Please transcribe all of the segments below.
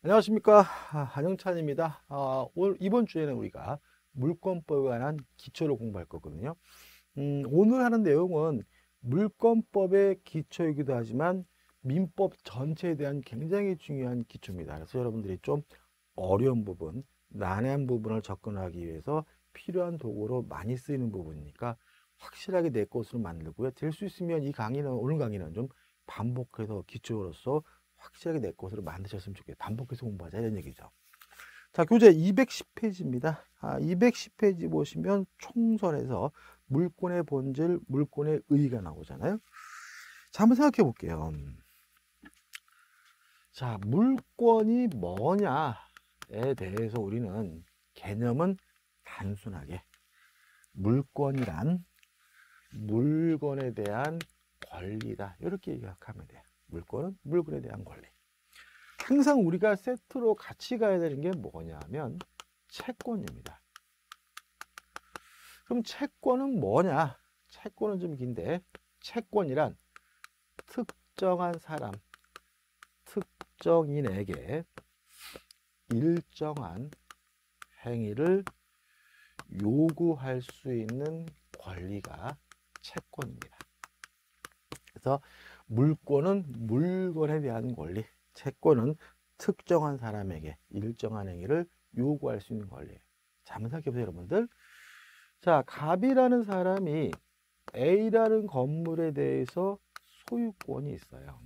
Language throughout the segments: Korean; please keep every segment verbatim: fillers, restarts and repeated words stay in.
안녕하십니까. 아, 한영찬입니다. 아, 오늘 이번 주에는 우리가 물권법에 관한 기초를 공부할 거거든요. 음, 오늘 하는 내용은 물권법의 기초이기도 하지만 민법 전체에 대한 굉장히 중요한 기초입니다. 그래서 여러분들이 좀 어려운 부분, 난해한 부분을 접근하기 위해서 필요한 도구로 많이 쓰이는 부분이니까 확실하게 내 것으로 만들고요. 될 수 있으면 이 강의는, 오늘 강의는 좀 반복해서 기초로서 확실하게 내 것으로 만드셨으면 좋겠어요. 반복해서 공부하자 이런 얘기죠. 자, 교재 이백십 페이지입니다. 아, 이백십 페이지 보시면 총설에서 물권의 본질, 물권의 의의가 나오잖아요. 자, 한번 생각해 볼게요. 자, 물권이 뭐냐에 대해서 우리는 개념은 단순하게 물권이란 물건에 대한 권리다, 이렇게 생각하면 돼요. 물권은 물건에 대한 권리. 항상 우리가 세트로 같이 가야 되는 게 뭐냐면 채권입니다. 그럼 채권은 뭐냐? 채권은 좀 긴데, 채권이란 특정한 사람, 특정인에게 일정한 행위를 요구할 수 있는 권리가 채권입니다. 그래서 물권은 물건에 대한 권리, 채권은 특정한 사람에게 일정한 행위를 요구할 수 있는 권리예요. 자, 한번 생각해보세요, 여러분들. 자, 갑이라는 사람이 A라는 건물에 대해서 소유권이 있어요.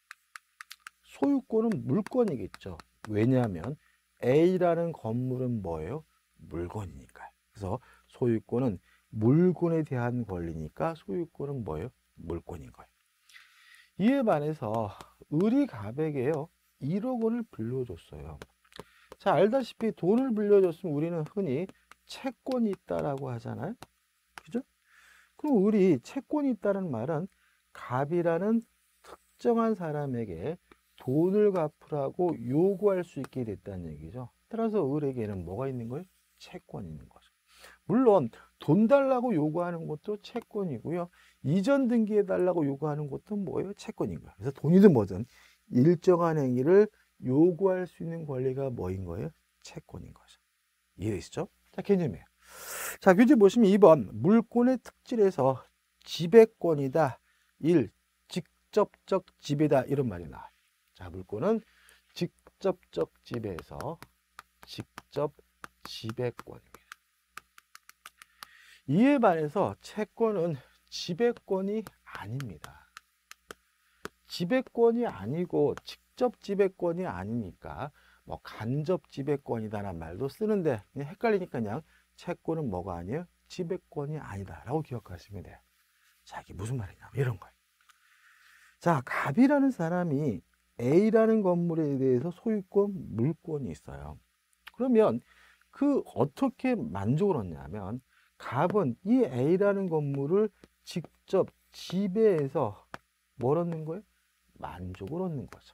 소유권은 물건이겠죠. 왜냐하면 A라는 건물은 뭐예요? 물건이니까요. 그래서 소유권은 물건에 대한 권리니까 소유권은 뭐예요? 물건인 거예요. 이에 반해서 을이 갑에게요 일억 원을 빌려줬어요. 자, 알다시피 돈을 빌려줬으면 우리는 흔히 채권이 있다라고 하잖아요. 그죠? 그럼 을이 채권이 있다는 말은 갑이라는 특정한 사람에게 돈을 갚으라고 요구할 수 있게 됐다는 얘기죠. 따라서 을에게는 뭐가 있는 거예요? 채권이 있는 거죠. 물론 돈 달라고 요구하는 것도 채권이고요. 이전 등기해 달라고 요구하는 것도 뭐예요? 채권인 거예요. 그래서 돈이든 뭐든 일정한 행위를 요구할 수 있는 권리가 뭐인 거예요? 채권인 거죠. 이해되시죠? 자, 개념이에요. 자, 교재 보시면 이 번 물권의 특질에서 지배권이다. 일. 직접적 지배다. 이런 말이 나와요. 자, 물권은 직접적 지배에서 직접 지배권입니다. 이에 반해서 채권은 지배권이 아닙니다. 지배권이 아니고 직접 지배권이 아니니까 뭐 간접 지배권이다라는 말도 쓰는데 그냥 헷갈리니까 그냥 채권은 뭐가 아니에요? 지배권이 아니다 라고 기억하시면 돼요. 자, 이게 무슨 말이냐 이런 거예요. 자, 갑이라는 사람이 A라는 건물에 대해서 소유권, 물권이 있어요. 그러면 그 어떻게 만족을 얻냐면 갑은 이 A라는 건물을 직접 지배해서 뭘 얻는 거예요? 만족을 얻는 거죠.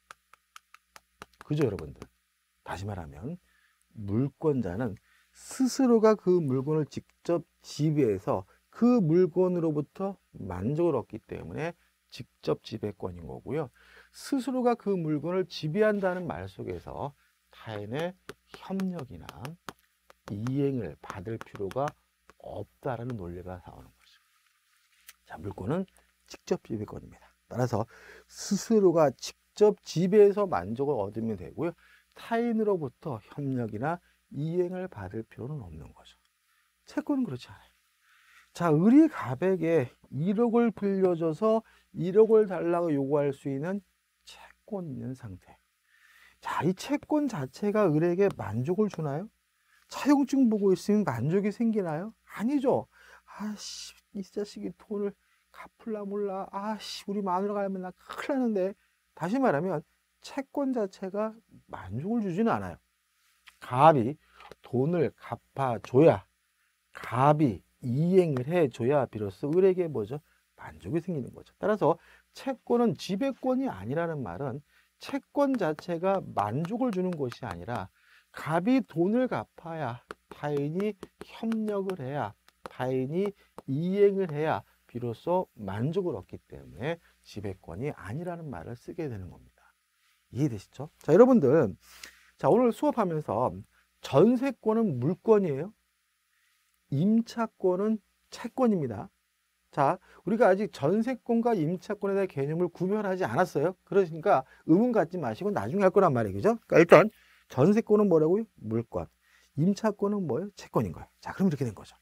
그죠, 여러분들? 다시 말하면 물권자는 스스로가 그 물건을 직접 지배해서 그 물건으로부터 만족을 얻기 때문에 직접 지배권인 거고요. 스스로가 그 물건을 지배한다는 말 속에서 타인의 협력이나 이행을 받을 필요가 없다라는 논리가 나오는 거죠. 자, 물권은 직접 지배권입니다. 따라서 스스로가 직접 지배해서 만족을 얻으면 되고요. 타인으로부터 협력이나 이행을 받을 필요는 없는 거죠. 채권은 그렇지 않아요. 자, 을이 갑에게 일억을 빌려줘서 일억을 달라고 요구할 수 있는 채권이 있는 상태. 자, 이 채권 자체가 을에게 만족을 주나요? 차용증 보고 있으면 만족이 생기나요? 아니죠. 아씨, 이 자식이 돈을 갚을라 몰라. 아씨, 우리 마누라가 알면 나 큰일 나는데. 다시 말하면 채권 자체가 만족을 주지는 않아요. 갑이 돈을 갚아줘야, 갑이 이행을 해줘야 비로소 을에게 뭐죠? 만족이 생기는 거죠. 따라서 채권은 지배권이 아니라는 말은 채권 자체가 만족을 주는 것이 아니라 갑이 돈을 갚아야 타인이 협력을 해야 타인이 이행을 해야 비로소 만족을 얻기 때문에 지배권이 아니라는 말을 쓰게 되는 겁니다. 이해되시죠? 자, 여러분들, 자, 오늘 수업하면서 전세권은 물권이에요. 임차권은 채권입니다. 자, 우리가 아직 전세권과 임차권에 대한 개념을 구별하지 않았어요. 그러니까 의문 갖지 마시고 나중에 할 거란 말이에요. 그죠? 그러니까 일단 전세권은 뭐라고요? 물권. 임차권은 뭐예요? 채권인 거예요. 자, 그럼 이렇게 된 거죠.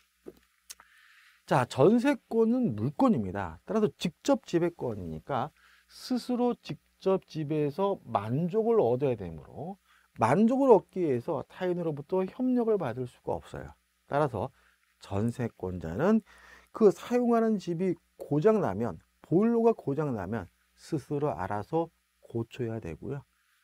자, 전세권은 물권입니다. 따라서 직접 지배권이니까 스스로 직접 지배해서 만족을 얻어야 되므로 만족을 얻기 위해서 타인으로부터 협력을 받을 수가 없어요. 따라서 전세권자는 그 사용하는 집이 고장나면, 보일러가 고장나면 스스로 알아서 고쳐야 되고요.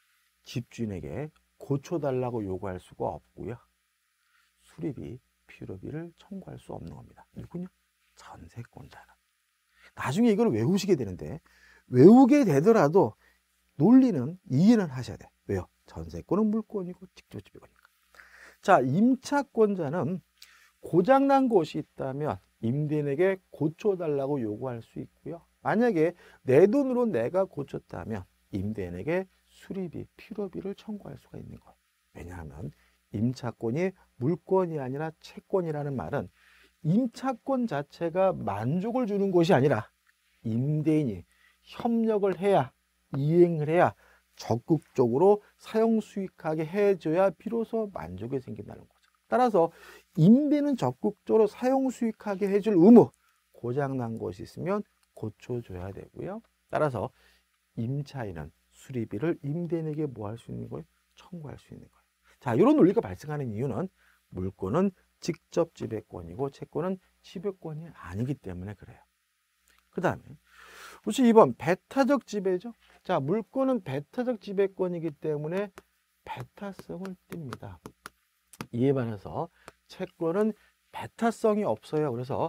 집주인에게 고쳐달라고 요구할 수가 없고요. 수리비, 필요비를 청구할 수 없는 겁니다. 누군요? 전세권자는. 나중에 이걸 외우시게 되는데 외우게 되더라도 논리는 이해는 하셔야 돼. 왜요? 전세권은 물권이고 직접 지배권이니까. 자, 임차권자는 고장난 곳이 있다면 임대인에게 고쳐달라고 요구할 수 있고요. 만약에 내 돈으로 내가 고쳤다면 임대인에게 수리비, 필요비를 청구할 수가 있는 거예요. 왜냐하면 임차권이 물권이 아니라 채권이라는 말은 임차권 자체가 만족을 주는 것이 아니라 임대인이 협력을 해야, 이행을 해야 적극적으로 사용 수익하게 해줘야 비로소 만족이 생긴다는 거죠. 따라서 임대는 적극적으로 사용 수익하게 해줄 의무, 고장난 것이 있으면 고쳐줘야 되고요. 따라서 임차인은 수리비를 임대인에게 뭐 할 수 있는 거예요? 청구할 수 있는 거예요. 자, 이런 논리가 발생하는 이유는 물권은 직접 지배권이고 채권은 지배권이 아니기 때문에 그래요. 그 다음에 혹시 이 번 배타적 지배죠. 자, 물권은 배타적 지배권이기 때문에 배타성을 띱니다. 이에 반해서 채권은 배타성이 없어요. 그래서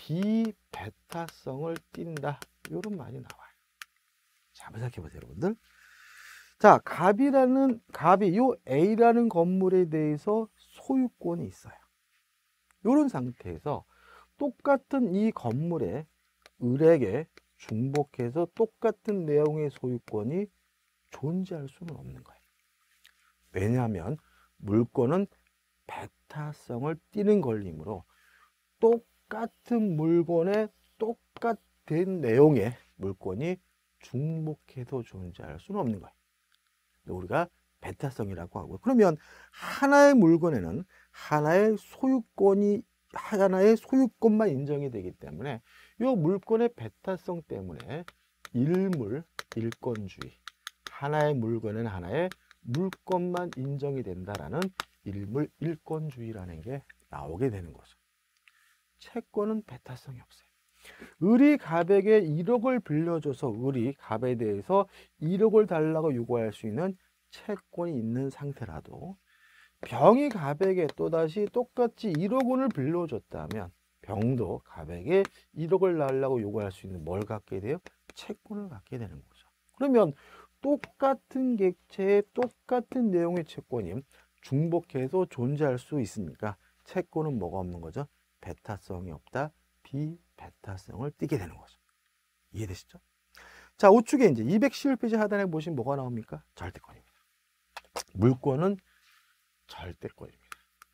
비배타성을 띈다. 이런 말이 나와요. 자, 한번 생각해 보세요, 여러분들. 자, 갑이라는 갑이 요 A라는 건물에 대해서 소유권이 있어요. 이런 상태에서 똑같은 이 건물에 을에게 중복해서 똑같은 내용의 소유권이 존재할 수는 없는 거예요. 왜냐하면 물권은 배타성을 띠는 권리이므로 똑같은 물건에 똑같은 내용의 물권이 중복해서 존재할 수는 없는 거예요. 우리가 배타성이라고 하고요. 그러면 하나의 물건에는 하나의 소유권이 하나의 소유권만 인정이 되기 때문에 이 물건의 배타성 때문에 일물 일권주의, 하나의 물건은 하나의 물건만 인정이 된다라는 일물 일권주의라는 게 나오게 되는 거죠. 채권은 배타성이 없어요. 을이 갑에게 일억을 빌려줘서 을이 갑에 대해서 일억을 달라고 요구할 수 있는 채권이 있는 상태라도 병이 갑에게 또다시 똑같이 일억 원을 빌려줬다면 병도 갑에게 일억을 달라고 요구할 수 있는 뭘 갖게 돼요? 채권을 갖게 되는 거죠. 그러면 똑같은 객체의 똑같은 내용의 채권이 중복해서 존재할 수 있으니까 채권은 뭐가 없는 거죠? 배타성이 없다. 비배타성을 띠게 되는 거죠. 이해되시죠? 자, 우측에 이제 이백십일 페이지 하단에 보시면 뭐가 나옵니까? 절대권입니다. 물권은 절대권입니다.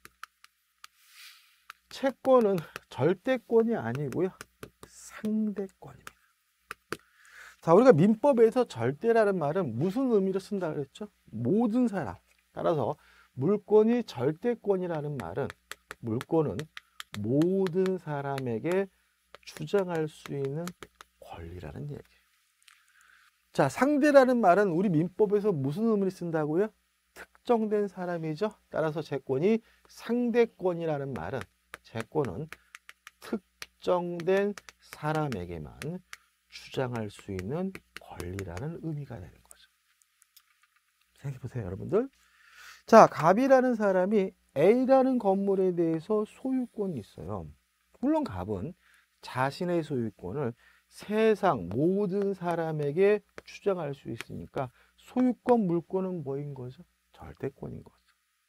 채권은 절대권이 아니고요. 상대권입니다. 자, 우리가 민법에서 절대라는 말은 무슨 의미로 쓴다 그랬죠? 모든 사람. 따라서 물권이 절대권이라는 말은 물권은 모든 사람에게 주장할 수 있는 권리라는 얘기예요. 자, 상대라는 말은 우리 민법에서 무슨 의미를 쓴다고요? 특정된 사람이죠. 따라서 채권이 상대권이라는 말은 채권은 특정된 사람에게만 주장할 수 있는 권리라는 의미가 되는 거죠. 생각해 보세요, 여러분들. 자, 갑이라는 사람이 A라는 건물에 대해서 소유권이 있어요. 물론 갑은 자신의 소유권을 세상 모든 사람에게 주장할 수 있으니까 소유권, 물권은 뭐인 거죠? 절대권인 거죠.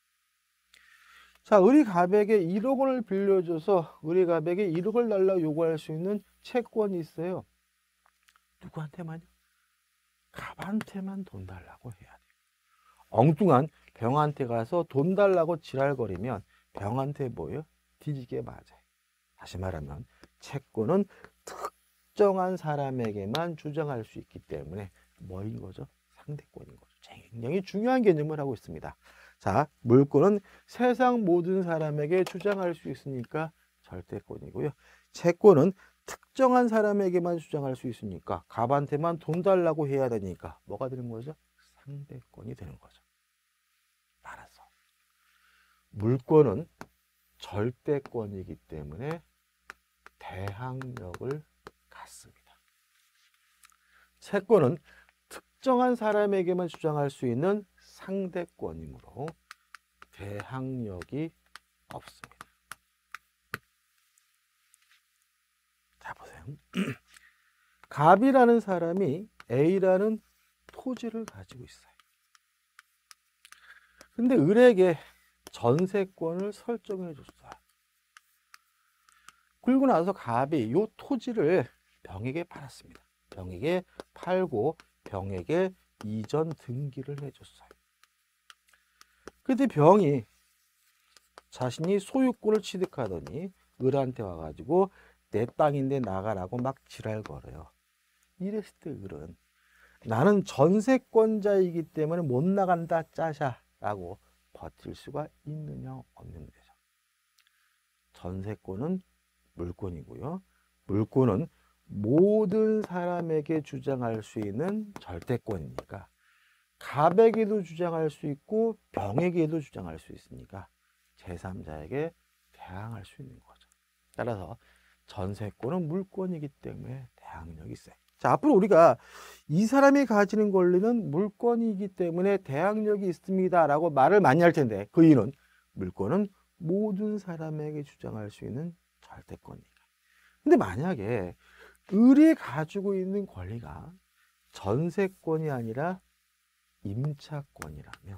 자, 을이 갑에게 일억 원을 빌려줘서 을이 갑에게 일억을 달라고 요구할 수 있는 채권이 있어요. 누구한테만요? 갑한테. 갑한테만 돈 달라고 해야 돼요. 엉뚱한 병한테 가서 돈 달라고 지랄거리면 병한테 뭐예요? 뒤지게 맞아요. 다시 말하면 채권은 특정한 사람에게만 주장할 수 있기 때문에 뭐인 거죠? 상대권인 거죠. 굉장히 중요한 개념을 하고 있습니다. 자, 물권은 세상 모든 사람에게 주장할 수 있으니까 절대권이고요. 채권은 특정한 사람에게만 주장할 수 있으니까 갑한테만 돈 달라고 해야 되니까 뭐가 되는 거죠? 상대권이 되는 거죠. 따라서 물권은 절대권이기 때문에 대항력을 갖습니다. 채권은 특정한 사람에게만 주장할 수 있는 상대권이므로 대항력이 없습니다. 자, 보세요. 갑이라는 사람이 A라는 토지를 가지고 있어요. 근데 을에게 전세권을 설정해 줬어요. 그리고 나서 갑이 이 토지를 병에게 팔았습니다. 병에게 팔고 병에게 이전 등기를 해줬어요. 그때 병이 자신이 소유권을 취득하더니 을한테 와가지고 내 땅인데 나가라고 막 지랄거려요. 이랬을 때 을은 나는 전세권자이기 때문에 못 나간다 짜샤 라고 버틸 수가 있느냐 없는 거죠. 전세권은 물권이고요. 물권은 모든 사람에게 주장할 수 있는 절대권이니까 갑에게도 주장할 수 있고 병에게도 주장할 수 있으니까 제삼자에게 대항할 수 있는 거죠. 따라서 전세권은 물권이기 때문에 대항력이 있어요. 자, 앞으로 우리가 이 사람이 가지는 권리는 물권이기 때문에 대항력이 있습니다 라고 말을 많이 할 텐데 그 이유는 물권은 모든 사람에게 주장할 수 있는 절대권이니까. 근데 만약에 을이 가지고 있는 권리가 전세권이 아니라 임차권이라면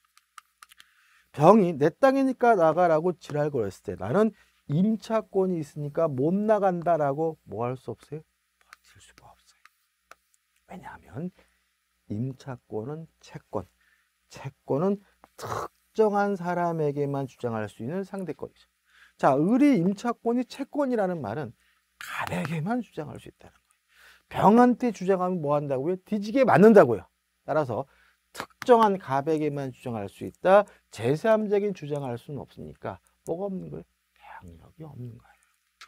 병이 내 땅이니까 나가라고 지랄거렸을 때 나는 임차권이 있으니까 못 나간다라고 뭐 할 수 없어요? 버틸 수가 없어요. 왜냐하면 임차권은 채권, 채권은 특정한 사람에게만 주장할 수 있는 상대권이죠. 자, 을이 임차권이 채권이라는 말은 갑에게만 주장할 수 있다는 거예요. 병한테 주장하면 뭐 한다고요? 뒤지게 맞는다고요. 따라서 특정한 갑에게만 주장할 수 있다. 제삼자에게 주장할 수는 없으니까 뭐가 없는 거예요? 대항력이 없는 거예요.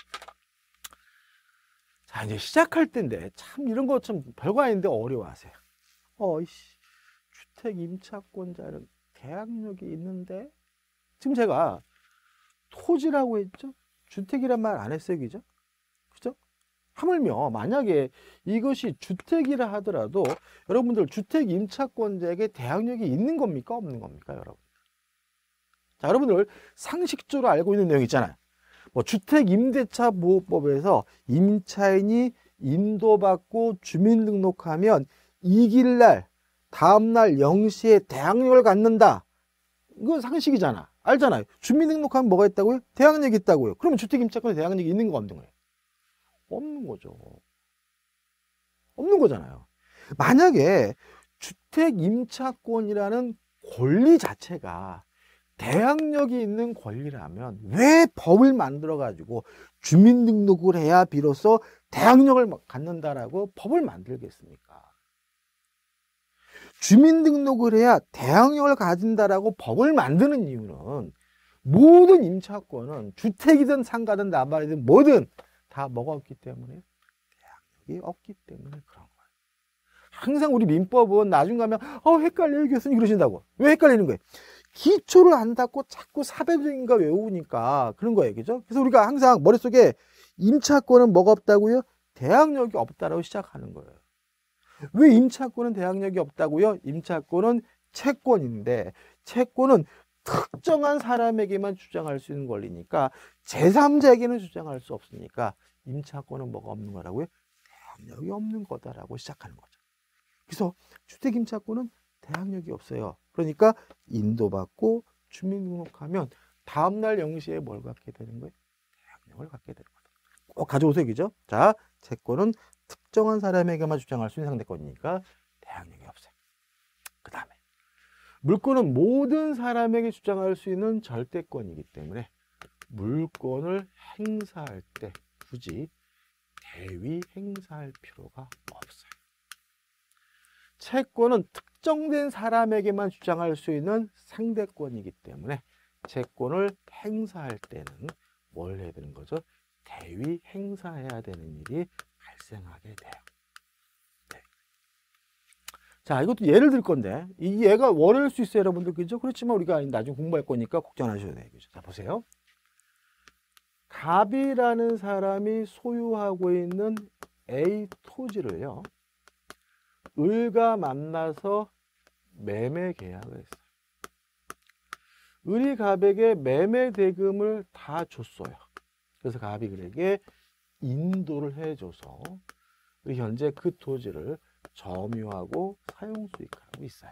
자, 이제 시작할 때인데 참 이런 거 좀 별거 아닌데 어려워하세요. 어이씨, 주택 임차권자는 대항력이 있는데 지금 제가 토지라고 했죠? 주택이란 말 안 했어요, 그죠? 그죠? 하물며 만약에 이것이 주택이라 하더라도 여러분들 주택 임차권자에게 대항력이 있는 겁니까? 없는 겁니까? 여러분. 자, 여러분들 상식적으로 알고 있는 내용 있잖아요. 뭐 주택임대차 보호법에서 임차인이 인도받고 주민등록하면 이길날 다음날 영 시에 대항력을 갖는다. 이건 상식이잖아. 알잖아요. 주민등록하면 뭐가 있다고요? 대항력이 있다고요. 그러면 주택임차권에 대항력이 있는 거 없는 거예요? 없는 거죠. 없는 거잖아요. 만약에 주택임차권이라는 권리 자체가 대항력이 있는 권리라면 왜 법을 만들어 가지고 주민등록을 해야 비로소 대항력을 갖는다라고 법을 만들겠습니까? 주민등록을 해야 대항력을 가진다라고 법을 만드는 이유는 모든 임차권은 주택이든 상가든 나발이든 뭐든 다 뭐가 없기 때문에 대항력이 없기 때문에 그런 거예요. 항상 우리 민법은 나중 가면 어 헷갈려요 교수님 그러신다고. 왜 헷갈리는 거예요? 기초를 안 닦고 자꾸 사배적인 거 외우니까 그런 거예요. 그죠? 그래서 우리가 항상 머릿속에 임차권은 뭐가 없다고요? 대항력이 없다라고 시작하는 거예요. 왜 임차권은 대항력이 없다고요? 임차권은 채권인데 채권은 특정한 사람에게만 주장할 수 있는 권리니까 제삼자에게는 주장할 수 없으니까 임차권은 뭐가 없는 거라고요? 대항력이 없는 거다라고 시작하는 거죠. 그래서 주택임차권은 대항력이 없어요. 그러니까 인도받고 주민등록하면 다음날 영 시에 뭘 갖게 되는 거예요? 대항력을 갖게 되는 거죠. 꼭 가져오세요. 그죠? 자, 채권은 특정한 사람에게만 주장할 수 있는 상대권이니까 대항력이 없어요. 그 다음에 물권은 모든 사람에게 주장할 수 있는 절대권이기 때문에 물권을 행사할 때 굳이 대위 행사할 필요가 없어요. 채권은 특정된 사람에게만 주장할 수 있는 상대권이기 때문에 채권을 행사할 때는 뭘 해야 되는 거죠? 대위 행사해야 되는 일이 발생하게 돼요. 네. 자, 이것도 예를 들 건데 이 예가 어려울 수 있어요, 여러분들. 그죠? 그렇지만 우리가 나중에 공부할 거니까 걱정 안 하셔도 돼요. 그죠? 자, 보세요. 갑이라는 사람이 소유하고 있는 A 토지를요, 을과 만나서 매매 계약을 했어요. 을이 갑에게 매매 대금을 다 줬어요. 그래서 갑이 을에게 인도를 해줘서 현재 그 토지를 점유하고 사용 수익하고 있어요.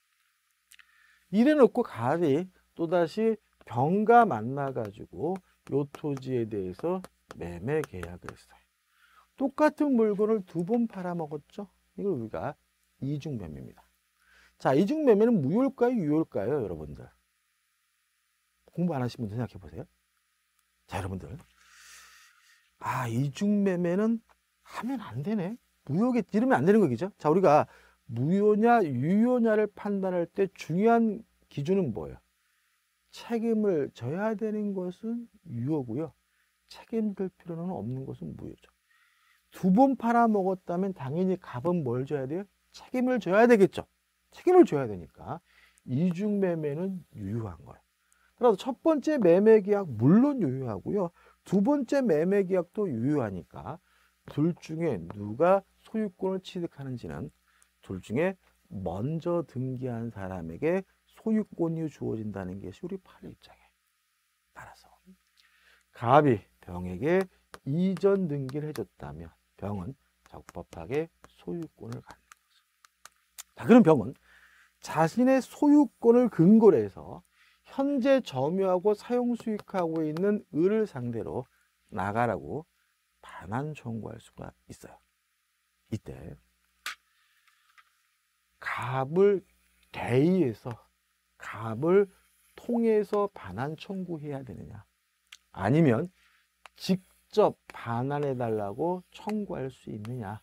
이래놓고 갑이 또다시 병과 만나가지고 요 토지에 대해서 매매 계약을 했어요. 똑같은 물건을 두 번 팔아먹었죠. 이걸 우리가 이중매매입니다. 자, 이중매매는 무효일까요, 유효일까요, 여러분들? 공부 안 하신 분들 생각해 보세요. 자, 여러분들, 아, 이중매매는 하면 안 되네. 무효겠지, 이러면 안 되는 거겠죠. 자, 우리가 무효냐 유효냐를 판단할 때 중요한 기준은 뭐예요? 책임을 져야 되는 것은 유효고요, 책임질 필요는 없는 것은 무효죠. 두 번 팔아먹었다면 당연히 갑은 뭘 져야 돼요? 책임을 져야 되겠죠. 책임을 져야 되니까 이중매매는 유효한 거예요. 그래서 첫 번째 매매계약 물론 유효하고요, 두 번째 매매계약도 유효하니까 둘 중에 누가 소유권을 취득하는지는 둘 중에 먼저 등기한 사람에게 소유권이 주어진다는 것이 우리 판례 입장이에요. 따라서 갑이 병에게 이전 등기를 해줬다면 병은 적법하게 소유권을 갖는 거죠. 자, 그럼 병은 자신의 소유권을 근거로 해서 현재 점유하고 사용 수익하고 있는 을을 상대로 나가라고 반환 청구할 수가 있어요. 이때 갑을 대의해서 갑을 통해서 반환 청구해야 되느냐, 아니면 직접 반환해 달라고 청구할 수 있느냐.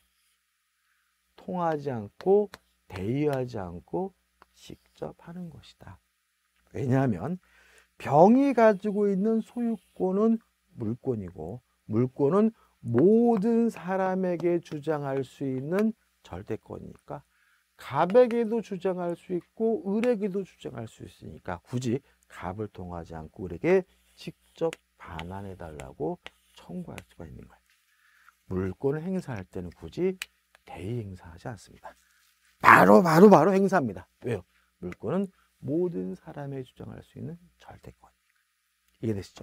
통하지 않고 대의하지 않고 직접 하는 것이다. 왜냐하면 병이 가지고 있는 소유권은 물권이고 물권은 모든 사람에게 주장할 수 있는 절대권이니까 갑에게도 주장할 수 있고 을에게도 주장할 수 있으니까 굳이 갑을 통하지 않고 을에게 직접 반환해 달라고 청구할 수가 있는 거예요. 물권을 행사할 때는 굳이 대의 행사하지 않습니다. 바로 바로 바로 행사합니다. 왜요? 물권은 모든 사람이 주장할 수 있는 절대권. 이해되시죠?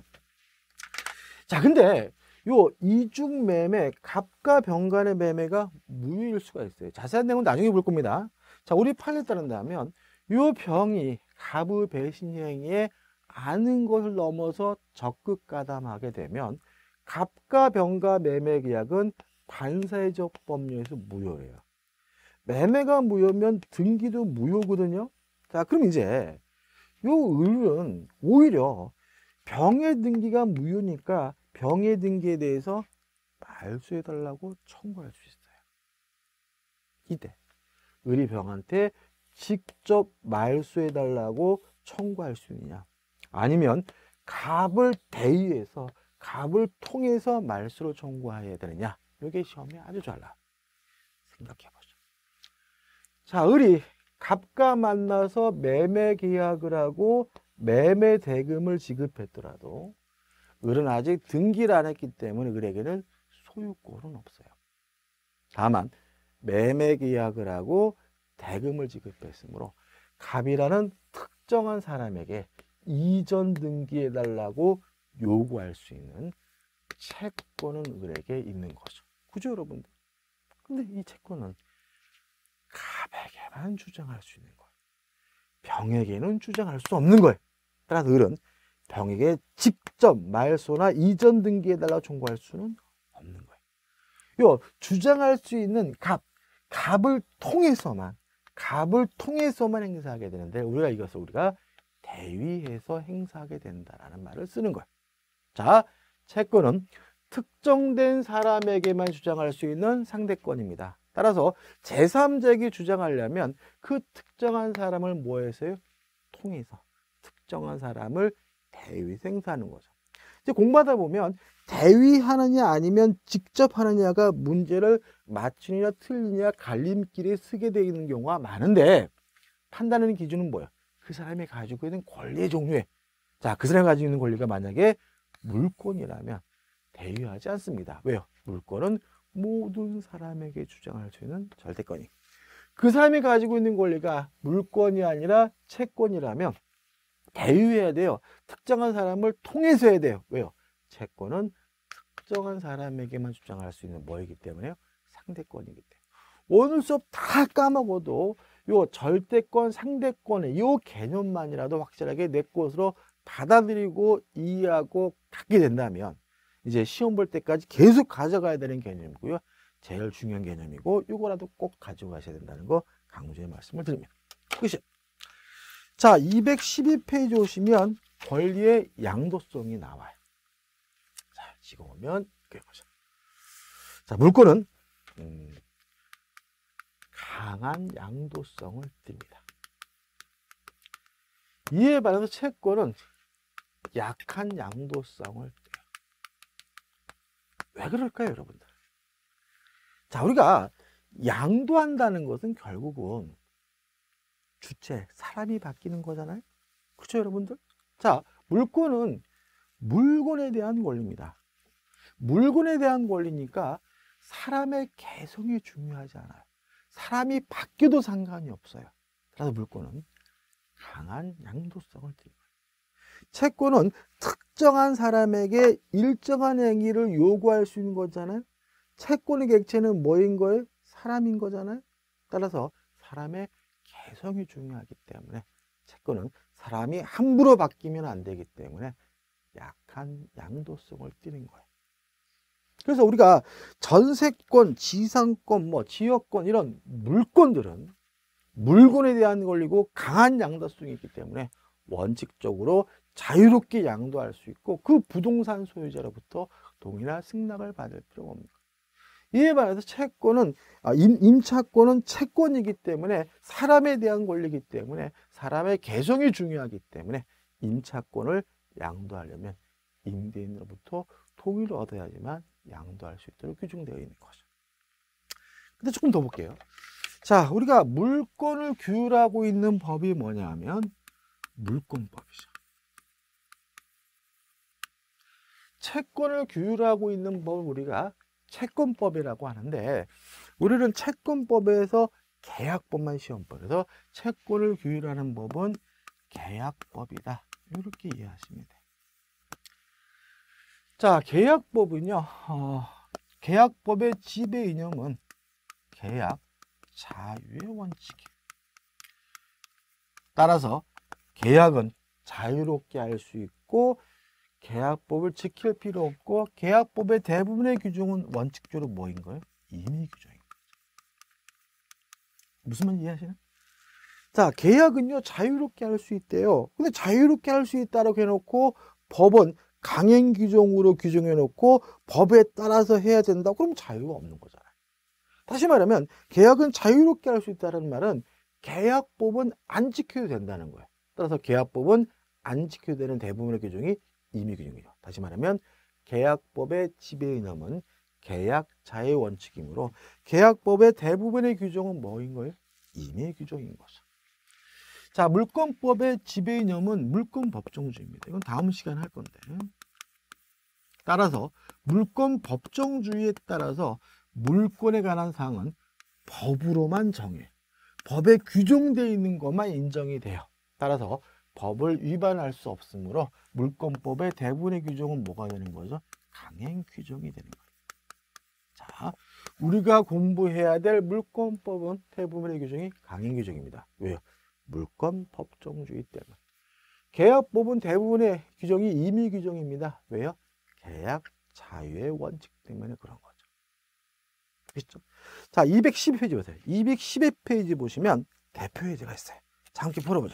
자, 근데 요 이중매매, 갑과 병 간의 매매가 무효일 수가 있어요. 자세한 내용은 나중에 볼 겁니다. 자, 우리 판례에 따른다면 요 병이 갑의 배신 행위에 아는 것을 넘어서 적극 가담하게 되면 갑과 병과 매매 계약은 관사회적 법률에서 무효예요. 매매가 무효면 등기도 무효거든요. 자, 그럼 이제 요 을은 오히려 병의 등기가 무효니까 병의 등기에 대해서 말소해 달라고 청구할 수 있어요. 이때 을이 병한테 직접 말소해 달라고 청구할 수 있느냐, 아니면 갑을 대의해서 갑을 통해서 말소를 청구해야 되느냐. 이게 시험에 아주 잘 나와요. 생각해 보죠. 자, 을이 갑과 만나서 매매 계약을 하고 매매 대금을 지급했더라도 을은 아직 등기를 안 했기 때문에 을에게는 소유권은 없어요. 다만 매매 계약을 하고 대금을 지급했으므로 갑이라는 특정한 사람에게 이전 등기해 달라고 요구할 수 있는 채권은 을에게 있는 거죠. 그죠, 여러분들? 근데 이 채권은 갑에게만 주장할 수 있는 거예요. 병에게는 주장할 수 없는 거예요. 따라서 을은 병에게 직접 말소나 이전 등기해달라고 청구할 수는 없는 거예요. 요 주장할 수 있는 갑, 갑을 통해서만 갑을 통해서만 행사하게 되는데 우리가 이것을 우리가 대위해서 행사하게 된다라는 말을 쓰는 거예요. 자, 채권은 특정된 사람에게만 주장할 수 있는 상대권입니다. 따라서 제삼자에게 주장하려면 그 특정한 사람을 뭐 해서요? 통해서 특정한 사람을 대위해서 행사하는 거죠. 이제 공부하다 보면 대위하느냐 아니면 직접 하느냐가 문제를 맞추느냐 틀리느냐 갈림길에 서게 되어 있는 경우가 많은데 판단하는 기준은 뭐예요? 그 사람이 가지고 있는 권리의 종류에 자, 그 사람이 가지고 있는 권리가 만약에 물권이라면 대위하지 않습니다. 왜요? 물권은 모든 사람에게 주장할 수 있는 절대권이. 그 사람이 가지고 있는 권리가 물권이 아니라 채권이라면 대위해야 돼요. 특정한 사람을 통해서 해야 돼요. 왜요? 채권은 특정한 사람에게만 주장할 수 있는 뭐이기 때문에요? 상대권이기 때문에. 오늘 수업 다 까먹어도 요 절대권, 상대권의 요 개념만이라도 확실하게 내 것으로 받아들이고 이해하고 갖게 된다면 이제 시험 볼 때까지 계속 가져가야 되는 개념이고요. 제일 중요한 개념이고 요거라도 꼭 가지고 가셔야 된다는 거 강조의 말씀을 드립니다. 끝이요. 자, 이백십이 페이지 오시면 권리의 양도성이 나와요. 자, 지금 오면 이렇게 보죠. 자, 물권은 음, 강한 양도성을 띱니다. 이에 반해서 채권은 약한 양도성을 띱니다. 왜 그럴까요, 여러분들? 자, 우리가 양도한다는 것은 결국은 주체, 사람이 바뀌는 거잖아요. 그렇죠, 여러분들? 자, 물권은 물건에 대한 권리입니다. 물건에 대한 권리니까 사람의 개성이 중요하지 않아요. 사람이 바뀌어도 상관이 없어요. 그래서 물권은 강한 양도성을 띱니다. 채권은 특정한 사람에게 일정한 행위를 요구할 수 있는 거잖아요. 채권의 객체는 뭐인 거예요? 사람인 거잖아요. 따라서 사람의 개성이 중요하기 때문에 채권은 사람이 함부로 바뀌면 안 되기 때문에 약한 양도성을 띠는 거예요. 그래서 우리가 전세권, 지상권, 뭐 지역권 이런 물권들은 물건에 대한 권리고 강한 양도성이 있기 때문에 원칙적으로 자유롭게 양도할 수 있고 그 부동산 소유자로부터 동의나 승낙을 받을 필요가 없는 거예요. 이에 반해서 채권은 임, 임차권은 채권이기 때문에 사람에 대한 권리이기 때문에 사람의 개성이 중요하기 때문에 임차권을 양도하려면 임대인으로부터 동의를 얻어야지만 양도할 수 있도록 규정되어 있는 거죠. 근데 조금 더 볼게요. 자, 우리가 물권을 규율하고 있는 법이 뭐냐 하면 물권법이죠. 채권을 규율하고 있는 법을 우리가 채권법이라고 하는데 우리는 채권법에서 계약법만 시험법에서 채권을 규율하는 법은 계약법이다. 이렇게 이해하시면 돼요. 자, 계약법은요. 어, 계약법의 지배 이념은 계약 자유의 원칙이에요. 따라서 계약은 자유롭게 할 수 있고 계약법을 지킬 필요 없고 계약법의 대부분의 규정은 원칙적으로 뭐인 거예요? 임의 규정인 거예요. 무슨 말인지 이해하시나요? 자, 계약은요 자유롭게 할 수 있대요. 근데 자유롭게 할 수 있다고 해놓고 법은 강행 규정으로 규정해 놓고 법에 따라서 해야 된다. 그럼 자유가 없는 거잖아요. 다시 말하면 계약은 자유롭게 할 수 있다는 말은 계약법은 안 지켜도 된다는 거예요. 따라서 계약법은 안 지켜도 되는 대부분의 규정이 임의 규정이죠. 다시 말하면 계약법의 지배 이념은 계약 자의 원칙이므로 계약법의 대부분의 규정은 뭐인 거예요? 임의 규정인 거죠. 자, 물권법의 지배 이념은 물권 법정주의입니다. 이건 다음 시간에 할 건데. 따라서 물권 법정주의에 따라서 물권에 관한 사항은 법으로만 정해. 법에 규정되어 있는 것만 인정이 돼요. 따라서 법을 위반할 수 없으므로 물권법의 대부분의 규정은 뭐가 되는 거죠? 강행 규정이 되는 거예요. 자, 우리가 공부해야 될 물권법은 대부분의 규정이 강행 규정입니다. 왜요? 물권 법정주의 때문에. 계약법은 대부분의 규정이 임의 규정입니다. 왜요? 계약 자유의 원칙 때문에 그런 거죠. 그렇죠? 자, 이백십이 페이지 보세요. 이백십일 페이지 보시면 대표 예제가 있어요. 자, 함께 풀어보죠.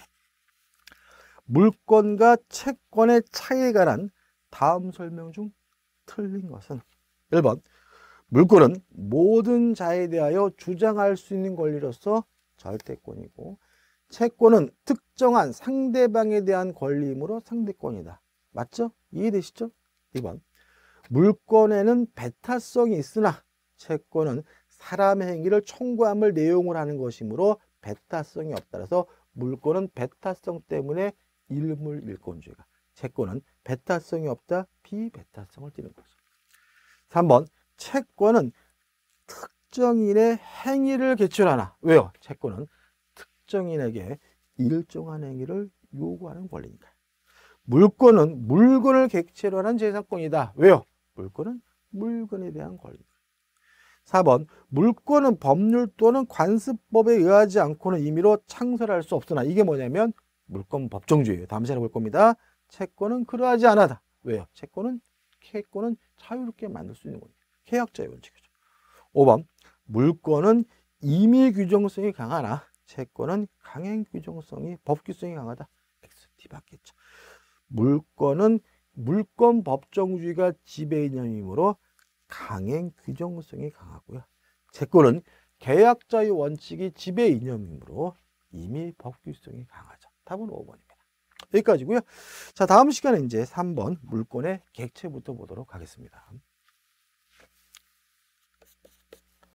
물권과 채권의 차이에 관한 다음 설명 중 틀린 것은 일 번 물권은 모든 자에 대하여 주장할 수 있는 권리로서 절대권이고 채권은 특정한 상대방에 대한 권리이므로 상대권이다. 맞죠? 이해되시죠? 이 번 물권에는 배타성이 있으나 채권은 사람의 행위를 청구함을 내용을 하는 것이므로 배타성이 없다. 그래서 물권은 배타성 때문에 일물일권주의가, 채권은 배타성이 없다. 비배타성을 띠는 거죠. 삼 번 채권은 특정인의 행위를 개출하나. 왜요? 채권은 특정인에게 일정한 행위를 요구하는 권리니까. 물권은 물건을 객체로 하는 재산권이다. 왜요? 물권은 물건에 대한 권리다. 사 번 물권은 법률 또는 관습법에 의하지 않고는 임의로 창설할 수 없으나. 이게 뭐냐면 물권 법정주의예요. 다음 시간에 볼 겁니다. 채권은 그러하지 않아다. 왜요? 채권은 채권은 자유롭게 만들 수 있는 거예요. 계약자의 원칙이죠. 오 번 물권은 임의 규정성이 강하나 채권은 강행 규정성이 법규성이 강하다. 엑스 티 받겠죠. 물권은 물권 법정주의가 지배 이념이므로 강행 규정성이 강하고요. 채권은 계약자의 원칙이 지배 이념이므로 임의 법규성이 강하죠. 답은 오 번입니다. 여기까지고요. 자, 다음 시간에 이제 삼 번 물권의 객체부터 보도록 하겠습니다.